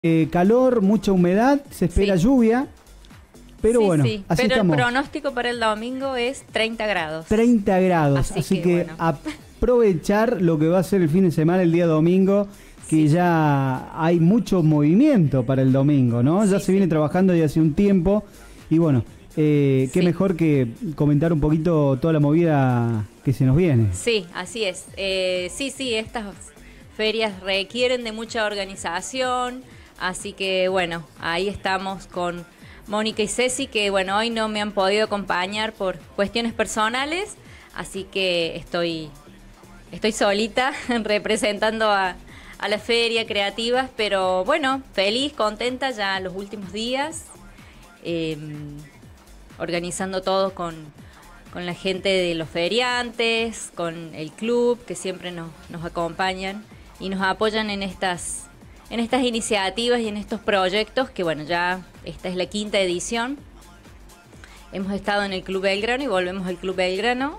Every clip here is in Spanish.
Calor, mucha humedad, se espera Sí. lluvia, pero Sí, bueno, sí, así pero estamos. el pronóstico para el domingo es 30 grados. 30 grados, Así así que, que bueno. aprovechar lo que va a ser el fin de semana, el día domingo, que Sí. ya hay mucho movimiento para el domingo, ¿no? Ya Sí, se viene sí. trabajando ya hace un tiempo y bueno, qué Sí. mejor que comentar un poquito toda la movida que se nos viene. Sí, así es. Sí, estas ferias requieren de mucha organización, así que bueno, ahí estamos con Mónica y Ceci, que bueno, hoy no me han podido acompañar por cuestiones personales, así que estoy solita representando a la feria creativas, pero bueno, feliz, contenta ya los últimos días, eh, organizando todo con la gente de los feriantes, con el club, que siempre nos acompañan y nos apoyan en estas iniciativas y en estos proyectos, que bueno, ya esta es la 5ª edición. Hemos estado en el Club Belgrano y volvemos al Club Belgrano.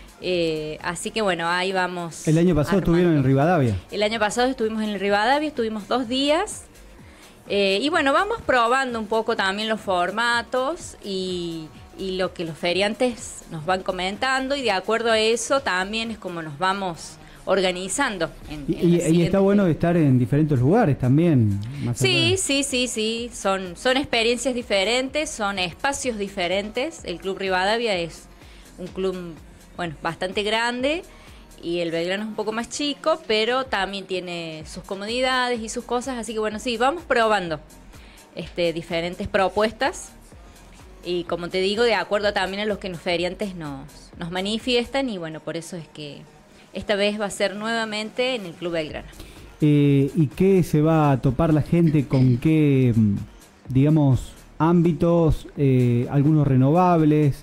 Así que bueno, ahí vamos. El año pasado estuvieron en Rivadavia. El año pasado estuvimos en el Rivadavia, estuvimos 2 días. Y bueno, vamos probando un poco también los formatos y lo que los feriantes nos van comentando, y de acuerdo a eso también es como nos vamos organizando. Y está bueno estar en diferentes lugares también. Más allá. Sí. Son experiencias diferentes, son espacios diferentes. El Club Rivadavia es un club, bueno, bastante grande, y el Belgrano es un poco más chico, pero también tiene sus comodidades y sus cosas. Así que bueno, sí, vamos probando diferentes propuestas. Y como te digo, de acuerdo también a los que los feriantes nos manifiestan, y bueno, por eso es que esta vez va a ser nuevamente en el Club Belgrano. ¿Y qué se va a topar la gente? ¿Con qué, digamos, ámbitos? Algunos renovables,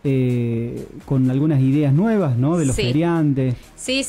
con algunas ideas nuevas, ¿no? De los Sí. feriantes. Sí.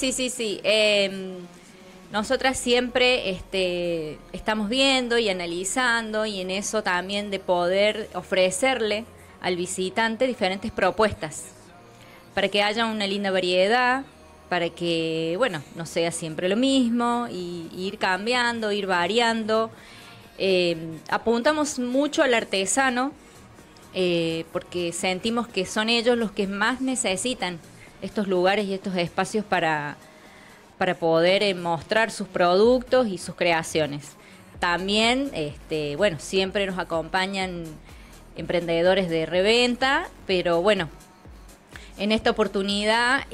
Nosotras siempre estamos viendo y analizando, y en eso también de poder ofrecerle al visitante diferentes propuestas para que haya una linda variedad, para que, bueno, no sea siempre lo mismo, y ir cambiando, ir variando. Apuntamos mucho al artesano, porque sentimos que son ellos los que más necesitan estos lugares y estos espacios para poder mostrar sus productos y sus creaciones. También, bueno, siempre nos acompañan emprendedores de reventa, pero bueno, en esta oportunidad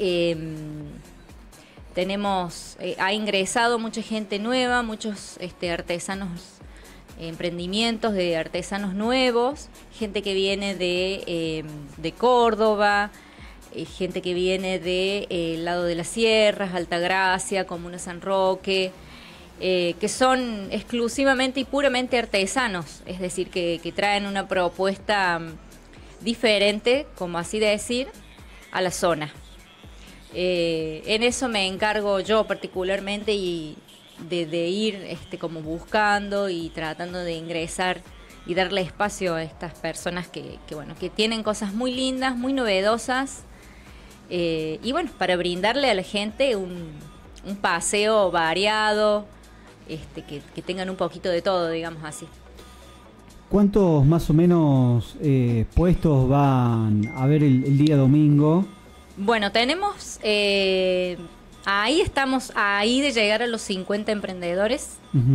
ha ingresado mucha gente nueva, muchos artesanos, emprendimientos de artesanos nuevos, gente que viene de Córdoba, gente que viene del lado de las sierras, Altagracia, Comuna San Roque, que son exclusivamente y puramente artesanos, es decir, que traen una propuesta diferente, como así decir, a la zona. En eso me encargo yo particularmente, y de ir como buscando y tratando de ingresar y darle espacio a estas personas que tienen cosas muy lindas, muy novedosas. Y bueno, para brindarle a la gente un paseo variado, que tengan un poquito de todo, digamos así. ¿Cuántos más o menos puestos van a haber el día domingo? Bueno, tenemos, ahí estamos, ahí de llegar a los 50 emprendedores,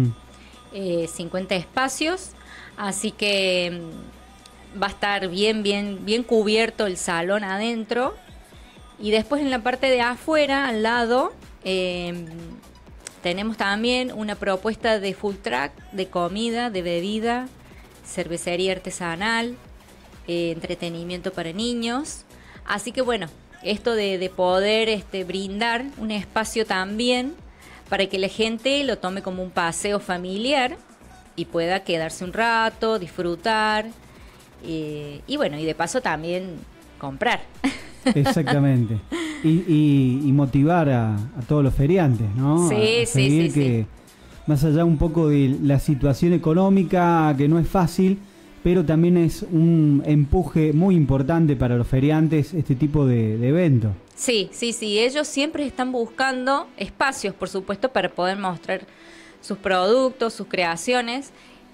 50 espacios, así que va a estar bien cubierto el salón adentro. Y después en la parte de afuera, al lado, tenemos también una propuesta de food truck, de comida, de bebida, cervecería artesanal, entretenimiento para niños. Así que bueno, esto de poder brindar un espacio también para que la gente lo tome como un paseo familiar y pueda quedarse un rato, disfrutar, y bueno, y de paso también comprar. Exactamente. Y motivar a todos los feriantes, ¿no? Sí. Que más allá un poco de la situación económica, que no es fácil, pero también es un empuje muy importante para los feriantes este tipo de eventos. Sí, ellos siempre están buscando espacios, por supuesto, para poder mostrar sus productos, sus creaciones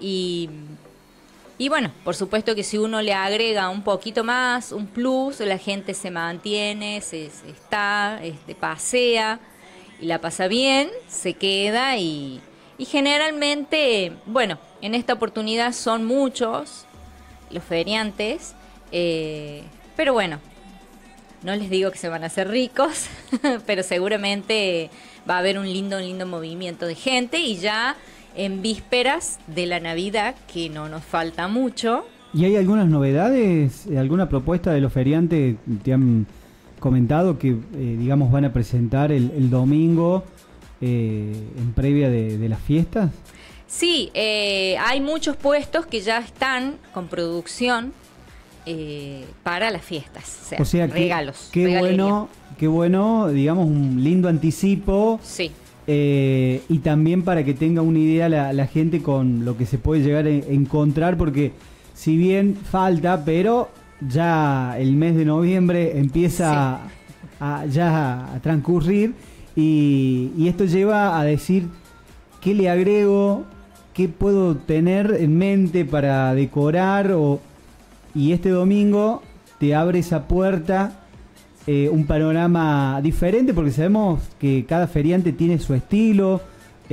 y bueno, por supuesto que si uno le agrega un poquito más, un plus, la gente se mantiene, pasea y la pasa bien, se queda y generalmente, bueno, en esta oportunidad son muchos los feriantes, pero bueno, no les digo que se van a hacer ricos, pero seguramente va a haber un lindo movimiento de gente y ya en vísperas de la Navidad, que no nos falta mucho. ¿Y hay algunas novedades, alguna propuesta de los feriantes? ¿Te han comentado que, digamos, van a presentar el domingo en previa de las fiestas? Sí, hay muchos puestos que ya están con producción para las fiestas, o sea regalos. Qué bueno, digamos, un lindo anticipo. Sí. Y también para que tenga una idea la gente con lo que se puede llegar a encontrar, porque si bien falta, pero ya el mes de noviembre empieza ya a transcurrir y esto lleva a decir qué le agrego, qué puedo tener en mente para decorar y este domingo te abre esa puerta. Un panorama diferente, porque sabemos que cada feriante tiene su estilo,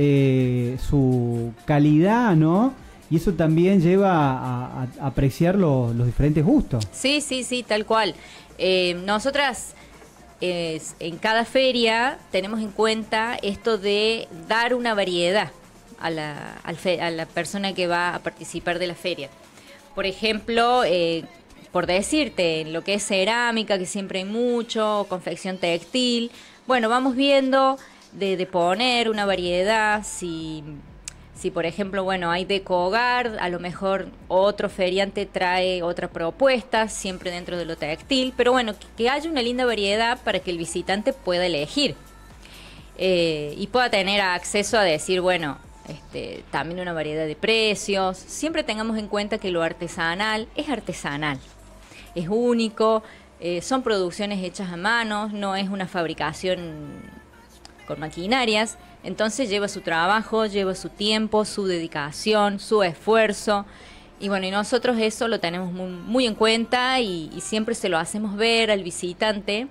su calidad, ¿no? Y eso también lleva a apreciar los diferentes gustos. Sí, tal cual. Nosotras en cada feria tenemos en cuenta esto de dar una variedad a la persona que va a participar de la feria. Por ejemplo, por decirte, en lo que es cerámica, que siempre hay mucho, confección textil, bueno, vamos viendo de poner una variedad, si por ejemplo, bueno, hay deco hogar, a lo mejor otro feriante trae otra propuesta, siempre dentro de lo textil, pero bueno, que haya una linda variedad para que el visitante pueda elegir y pueda tener acceso a decir, bueno, también una variedad de precios. Siempre tengamos en cuenta que lo artesanal es artesanal. Es único, son producciones hechas a mano, no es una fabricación con maquinarias, entonces lleva su trabajo, lleva su tiempo, su dedicación, su esfuerzo, y bueno, y nosotros eso lo tenemos muy, muy en cuenta y siempre se lo hacemos ver al visitante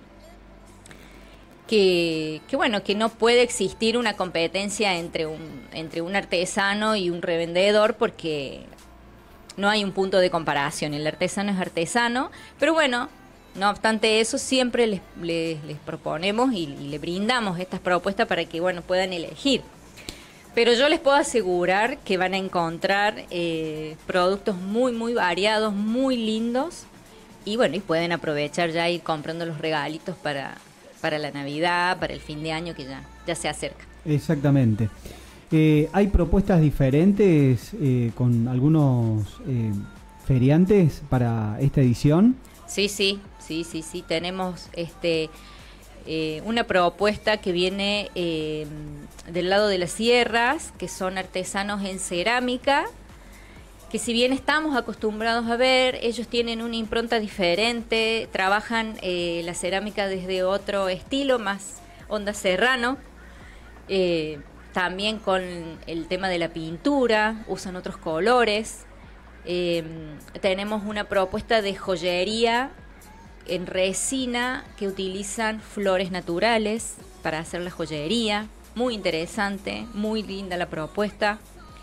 que bueno, que no puede existir una competencia entre un artesano y un revendedor, porque no hay un punto de comparación. El artesano es artesano, pero bueno, no obstante eso, siempre les proponemos y le brindamos estas propuestas para que, bueno, puedan elegir. Pero yo les puedo asegurar que van a encontrar productos muy, muy variados, muy lindos, y bueno, y pueden aprovechar ya ir comprando los regalitos para la Navidad, para el fin de año que ya se acerca. Exactamente. ¿Hay propuestas diferentes con algunos feriantes para esta edición? Sí. Tenemos una propuesta que viene del lado de las sierras, que son artesanos en cerámica, que si bien estamos acostumbrados a ver, ellos tienen una impronta diferente, trabajan la cerámica desde otro estilo, más onda serrano. También con el tema de la pintura, usan otros colores. Tenemos una propuesta de joyería en resina que utilizan flores naturales para hacer la joyería. Muy interesante, muy linda la propuesta.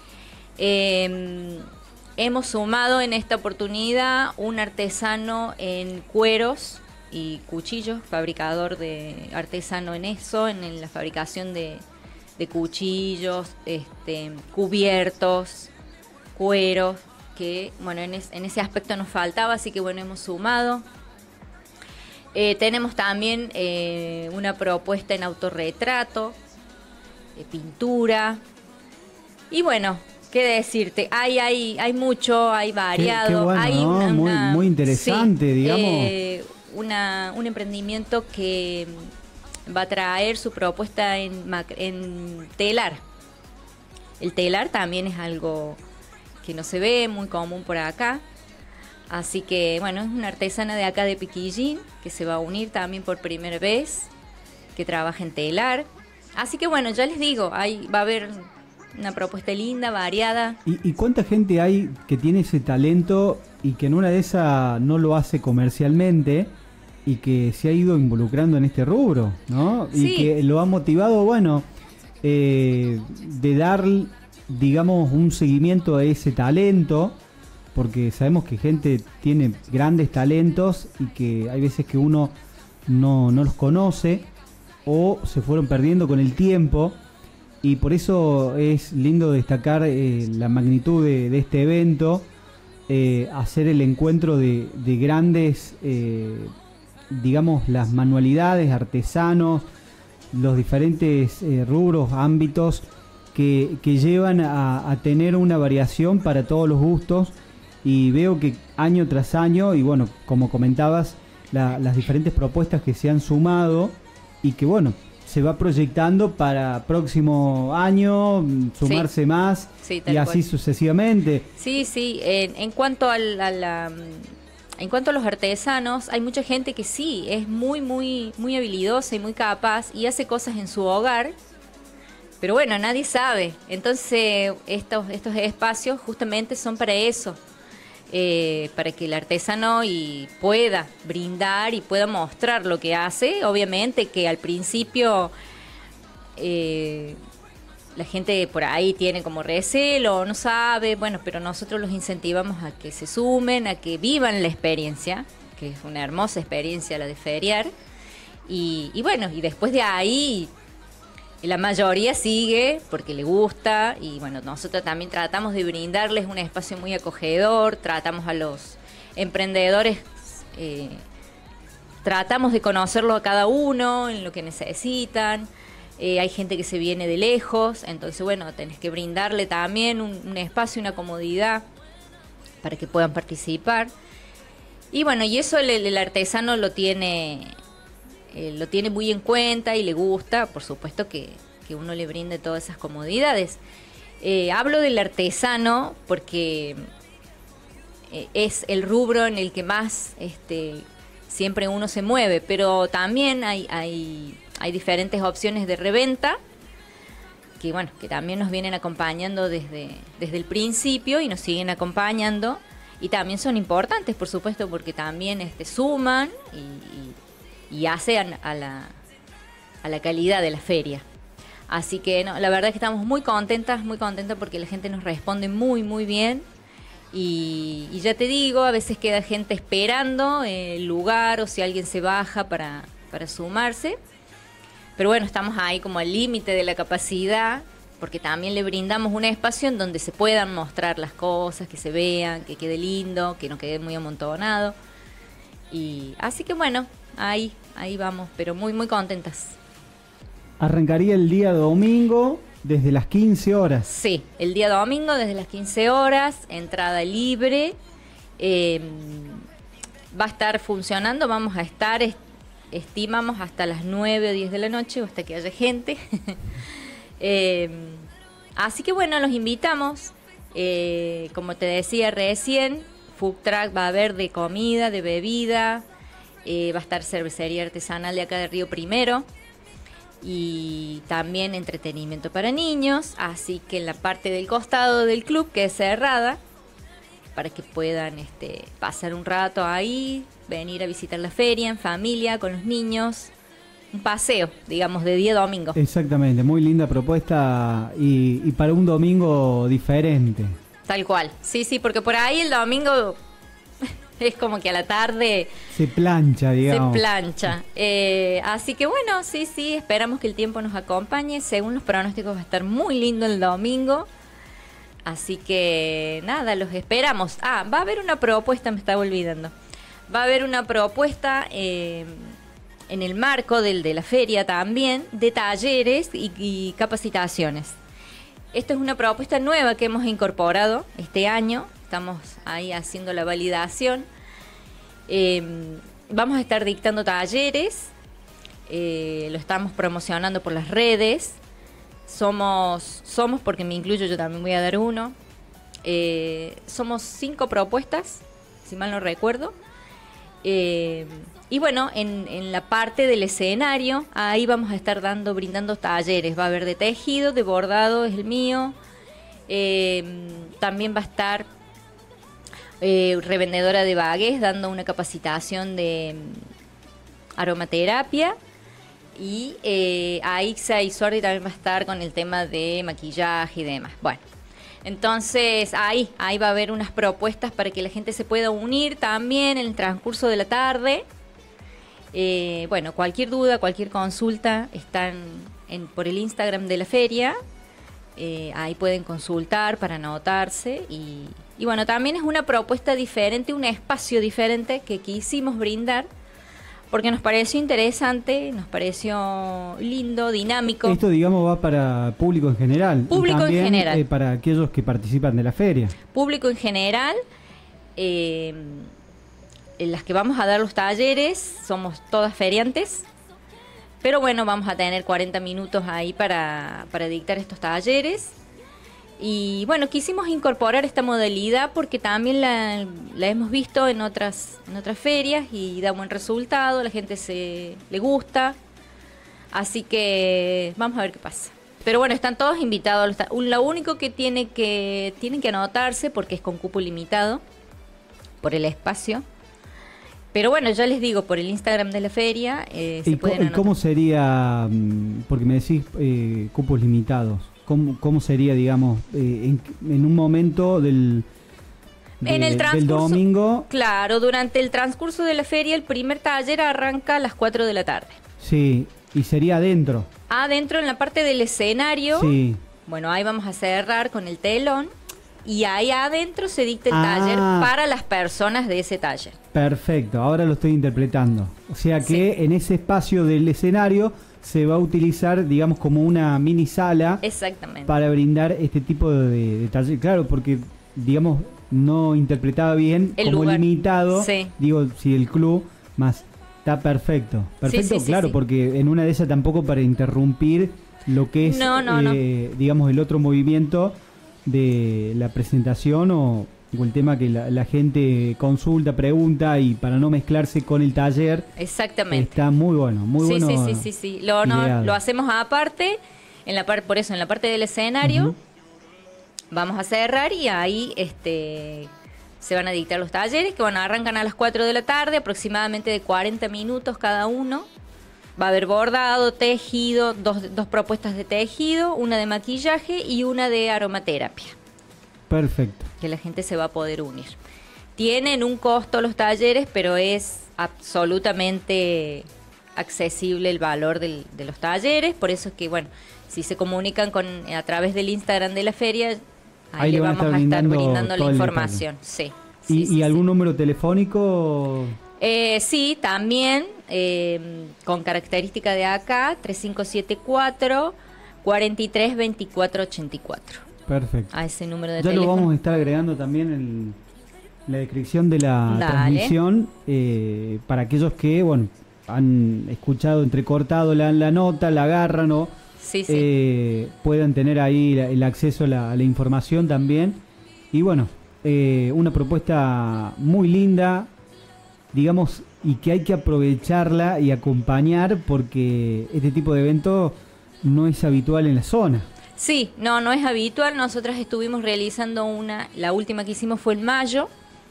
Hemos sumado en esta oportunidad un artesano en cueros y cuchillos, fabricador artesano en eso, en la fabricación de cuchillos, cubiertos, cueros, que bueno, en ese aspecto nos faltaba, así que bueno, hemos sumado. Tenemos también una propuesta en autorretrato, pintura, y bueno, qué decirte, hay mucho, hay variado, qué bueno, hay ¿no? Muy interesante, sí, digamos. Un emprendimiento que va a traer su propuesta en telar. El telar también es algo que no se ve muy común por acá. Así que, bueno, es una artesana de acá de Piquillín que se va a unir también por primera vez, que trabaja en telar. Así que, bueno, ya les digo, va a haber una propuesta linda, variada. ¿Y cuánta gente hay que tiene ese talento y que en una de esas no lo hace comercialmente y que se ha ido involucrando en este rubro, ¿no? Sí. Y que lo ha motivado, bueno, de dar, digamos, un seguimiento a ese talento, porque sabemos que gente tiene grandes talentos y que hay veces que uno no los conoce o se fueron perdiendo con el tiempo. Y por eso es lindo destacar la magnitud de este evento, hacer el encuentro de grandes, digamos, las manualidades, artesanos, los diferentes rubros, ámbitos que llevan a tener una variación para todos los gustos. Y veo que año tras año, y bueno, como comentabas, las diferentes propuestas que se han sumado y que bueno, se va proyectando para próximo año, sumarse Sí. más, Sí, y tal así cual. sucesivamente. Sí, sí. En cuanto en cuanto a los artesanos, hay mucha gente que sí es muy, muy, muy habilidosa y muy capaz y hace cosas en su hogar, pero bueno, nadie sabe. Entonces, estos espacios justamente son para eso, para que el artesano pueda brindar y pueda mostrar lo que hace. Obviamente que al principio la gente por ahí tiene como recelo, no sabe, bueno, pero nosotros los incentivamos a que se sumen, a que vivan la experiencia, que es una hermosa experiencia la de feriar. Y bueno, y después de ahí la mayoría sigue porque le gusta y bueno, nosotros también tratamos de brindarles un espacio muy acogedor, tratamos a los emprendedores, tratamos de conocerlo a cada uno en lo que necesitan. Hay gente que se viene de lejos, entonces bueno, tenés que brindarle también un espacio, una comodidad para que puedan participar. Y bueno, y eso el artesano lo tiene muy en cuenta y le gusta, por supuesto que uno le brinde todas esas comodidades. Hablo del artesano porque es el rubro en el que más siempre uno se mueve, pero también hay diferentes opciones de reventa que bueno, que también nos vienen acompañando desde el principio y nos siguen acompañando y también son importantes, por supuesto, porque también suman y hacen a la calidad de la feria. Así que no, la verdad es que estamos muy contentas porque la gente nos responde muy, muy bien. Y ya te digo, a veces queda gente esperando el lugar o si alguien se baja para sumarse. Pero bueno, estamos ahí como al límite de la capacidad, porque también le brindamos un espacio en donde se puedan mostrar las cosas, que se vean, que quede lindo, que no quede muy amontonado. Y así que bueno, ahí vamos, pero muy, muy contentas. Arrancaría el día domingo desde las 15 horas. Sí, el día domingo desde las 15 horas, entrada libre. Va a estar funcionando, vamos a estar, estimamos, hasta las 9 o 10 de la noche, o hasta que haya gente. Así que bueno, los invitamos. Como te decía recién, food truck va a haber de comida, de bebida. Va a estar cervecería artesanal de acá de Río Primero. Y también entretenimiento para niños, así que en la parte del costado del club, que es cerrada, para que puedan pasar un rato ahí, venir a visitar la feria en familia, con los niños, un paseo, digamos, de día domingo. Exactamente, muy linda propuesta y para un domingo diferente. Tal cual, sí, porque por ahí el domingo es como que a la tarde se plancha, digamos. Se plancha. Así que bueno, sí, esperamos que el tiempo nos acompañe. Según los pronósticos va a estar muy lindo el domingo. Así que nada, los esperamos. Va a haber una propuesta, me estaba olvidando. Va a haber una propuesta en el marco de la feria también, de talleres y capacitaciones. Esto es una propuesta nueva que hemos incorporado este año. Estamos ahí haciendo la validación. Vamos a estar dictando talleres. Lo estamos promocionando por las redes. Somos porque me incluyo, yo también voy a dar uno. Somos 5 propuestas, si mal no recuerdo. Y bueno, en la parte del escenario, ahí vamos a estar brindando talleres. Va a haber de tejido, de bordado, es el mío. También va a estar revendedora de bagués dando una capacitación de aromaterapia. Y Aixa y Sordi también va a estar con el tema de maquillaje y demás. Bueno, entonces ahí va a haber unas propuestas para que la gente se pueda unir también en el transcurso de la tarde. Bueno, cualquier duda, cualquier consulta están por el Instagram de la feria. Ahí pueden consultar para anotarse. Y bueno, también es una propuesta diferente, un espacio diferente que quisimos brindar. Porque nos pareció interesante, nos pareció lindo, dinámico. Esto, digamos, va para público en general. Público y también, en general. Para aquellos que participan de la feria. Público en general. En las que vamos a dar los talleres, somos todas feriantes. Pero bueno, vamos a tener 40 minutos ahí para dictar estos talleres. Y bueno, quisimos incorporar esta modalidad porque también la hemos visto en otras ferias y da buen resultado, la gente le gusta, así que vamos a ver qué pasa. Pero bueno, están todos invitados. Lo único que tienen que anotarse porque es con cupo limitado por el espacio. Pero bueno, ya les digo, por el Instagram de la feria se pueden anotar. ¿Y cómo sería, porque me decís cupos limitados? ¿Cómo sería, digamos, en un momento del domingo? Claro, durante el transcurso de la feria, el primer taller arranca a las 4 de la tarde. Sí, y sería adentro. Adentro, en la parte del escenario. Sí. Bueno, ahí vamos a cerrar con el telón. Y ahí adentro se dicta el taller para las personas de ese taller. Perfecto, ahora lo estoy interpretando. O sea que en ese espacio del escenario se va a utilizar, digamos, como una mini sala. Exactamente. Para brindar este tipo de taller. Claro, porque, digamos, no interpretaba bien el como lugar limitado. Sí. Digo, si el club más está perfecto. Perfecto, sí, claro, porque en una de esas tampoco para interrumpir lo que es, digamos, el otro movimiento de la presentación o el tema que la gente consulta, pregunta, y para no mezclarse con el taller. Exactamente. Está muy bueno, muy bueno. Sí. Lo hacemos aparte, por eso en la parte del escenario. Vamos a cerrar y ahí se van a dictar los talleres que arrancan a las 4 de la tarde, aproximadamente de 40 minutos cada uno. Va a haber bordado, tejido, dos propuestas de tejido, una de maquillaje y una de aromaterapia. Perfecto. Que la gente se va a poder unir. Tienen un costo los talleres, pero es absolutamente accesible el valor de los talleres. Por eso es que, bueno, si se comunican a través del Instagram de la feria, ahí le vamos a estar brindando la información. Sí. ¿Y algún número telefónico? Sí, también con característica de acá, 3574 432484. Perfecto. A ese número de ya teléfono. Lo vamos a estar agregando también en la descripción de la transmisión para aquellos que, bueno, han escuchado entrecortado la nota, la agarran o puedan tener ahí el acceso a la información también. Y bueno, una propuesta muy linda, digamos, y que hay que aprovecharla y acompañar porque este tipo de evento no es habitual en la zona. Sí, no es habitual. Nosotras estuvimos realizando la última que hicimos fue en mayo.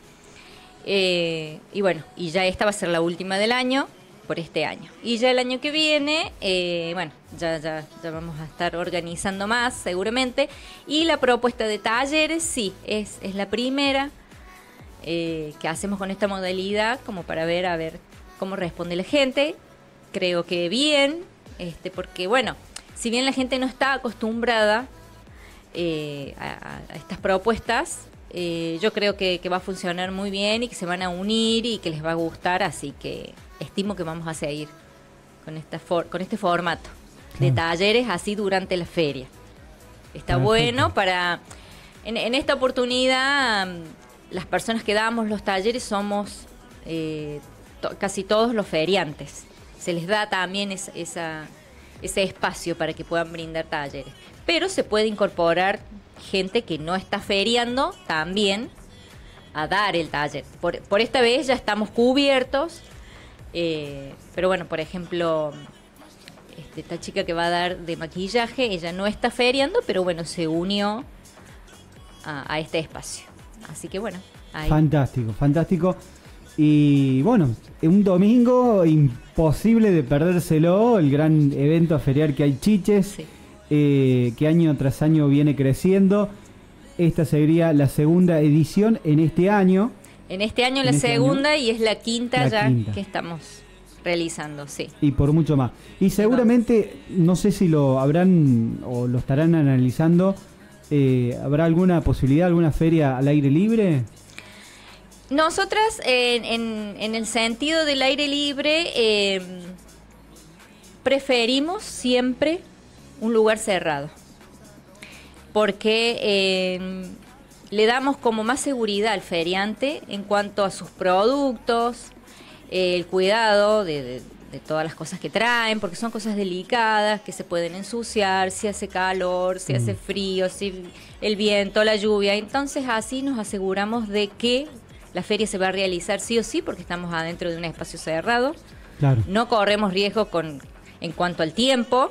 Y bueno, y ya esta va a ser la última del año, por este año. Y ya el año que viene, bueno, ya vamos a estar organizando más seguramente. Y la propuesta de talleres, sí, es la primera que hacemos con esta modalidad, como para ver a ver cómo responde la gente. Creo que bien, porque bueno, si bien la gente no está acostumbrada a estas propuestas, yo creo que va a funcionar muy bien y que se van a unir y que les va a gustar, así que estimo que vamos a seguir con este formato de talleres así durante la feria. Está bueno para... En esta oportunidad, las personas que damos los talleres somos casi todos los feriantes. Se les da también ese espacio para que puedan brindar talleres. Pero se puede incorporar gente que no está feriando también a dar el taller. Por esta vez ya estamos cubiertos, pero bueno, por ejemplo, esta chica que va a dar de maquillaje, ella no está feriando, pero bueno, se unió a este espacio. Así que bueno, ahí. Fantástico, fantástico. Y bueno, un domingo imposible de perdérselo, el gran evento ferial que hay Chiches, Sí. Que año tras año viene creciendo. Esta sería la segunda edición en este año. En este año la En este segunda año, y es la quinta la ya quinta. que estamos realizando, sí. Y por mucho más. Y seguramente, no sé si lo habrán o lo estarán analizando, ¿habrá alguna posibilidad, alguna feria al aire libre? Nosotras, en el sentido del aire libre, preferimos siempre un lugar cerrado, porque le damos como más seguridad al feriante en cuanto a sus productos, el cuidado de todas las cosas que traen, porque son cosas delicadas que se pueden ensuciar, si hace calor, si hace frío, si el viento, la lluvia. Entonces así nos aseguramos de que la feria se va a realizar sí o sí, porque estamos adentro de un espacio cerrado. Claro. No corremos riesgo en cuanto al tiempo.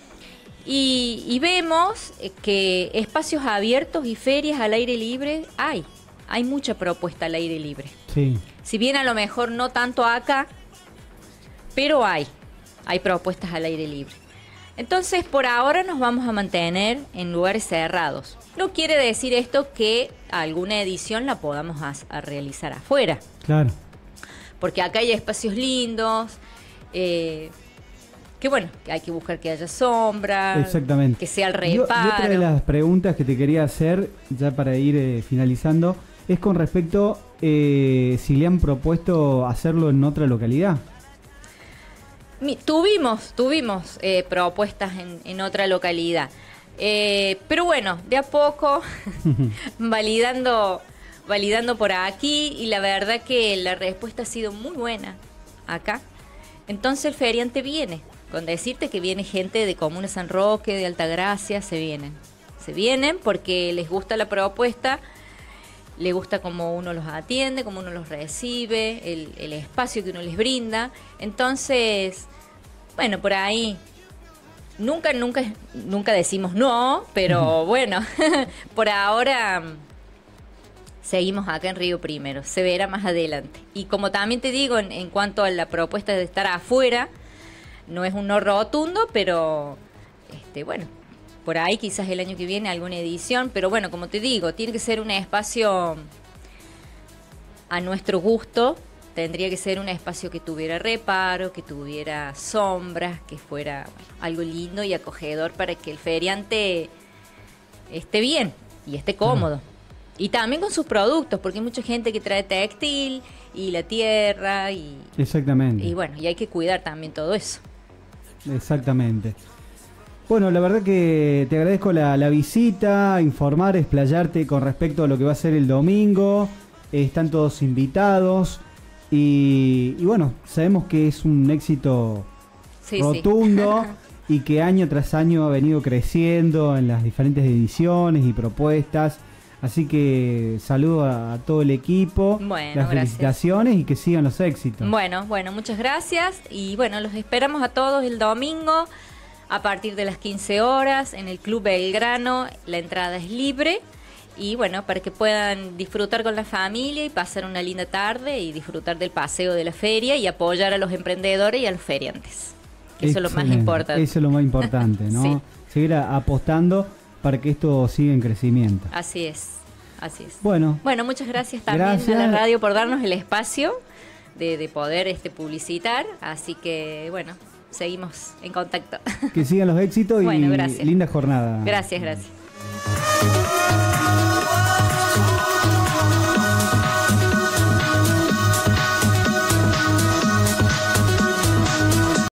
Y vemos que espacios abiertos y ferias al aire libre hay mucha propuesta al aire libre. Sí. Si bien a lo mejor no tanto acá, pero hay propuestas al aire libre. Entonces, por ahora nos vamos a mantener en lugares cerrados. No quiere decir esto que alguna edición la podamos a realizar afuera, Claro. porque acá hay espacios lindos, que bueno, que hay que buscar que haya sombra, Exactamente. que sea el Y otra de reparo. las preguntas que te quería hacer, ya para ir finalizando, es con respecto si le han propuesto hacerlo en otra localidad. Tuvimos propuestas en otra localidad, pero bueno, de a poco validando por aquí, y la verdad que la respuesta ha sido muy buena acá. Entonces el feriante viene, con decirte que viene gente de Comuna San Roque, de Altagracia, se vienen porque les gusta la propuesta, les gusta cómo uno los atiende, cómo uno los recibe, el espacio que uno les brinda. Entonces, bueno, por ahí nunca decimos no, pero bueno, por ahora seguimos acá en Río Primero, se verá más adelante. Y como también te digo, en cuanto a la propuesta de estar afuera, no es un no rotundo, pero bueno, por ahí quizás el año que viene alguna edición, pero bueno, como te digo, tiene que ser un espacio a nuestro gusto, tendría que ser un espacio que tuviera reparo, que tuviera sombras, que fuera algo lindo y acogedor para que el feriante esté bien y esté cómodo. Y también con sus productos, porque hay mucha gente que trae textil y la tierra Exactamente. y bueno, y hay que cuidar también todo eso. Exactamente. Bueno, la verdad que te agradezco la visita, informar, explayarte con respecto a lo que va a ser el domingo. Están todos invitados y bueno, sabemos que es un éxito Sí, rotundo sí. y que año tras año ha venido creciendo en las diferentes ediciones y propuestas. Así que saludo a todo el equipo, Bueno, las gracias. felicitaciones y que sigan los éxitos. Bueno, muchas gracias y bueno, los esperamos a todos el domingo a partir de las 15 horas en el Club Belgrano. La entrada es libre y bueno, para que puedan disfrutar con la familia y pasar una linda tarde y disfrutar del paseo de la feria y apoyar a los emprendedores y a los feriantes. Eso es lo más Excelente. importante. Eso es lo más importante, ¿no? Sí. Seguir apostando para que esto siga en crecimiento. Así es. Bueno, Muchas gracias también gracias. a la radio por darnos el espacio de poder publicitar. Así que, bueno, seguimos en contacto. que sigan los éxitos y Bueno, gracias. linda jornada. Gracias.